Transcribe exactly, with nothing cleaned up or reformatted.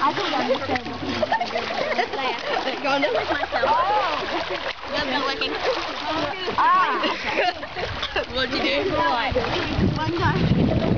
I think I'm just saying. Go on, lick myself. Oh! No, no licking. Ah! What'd you do? One time.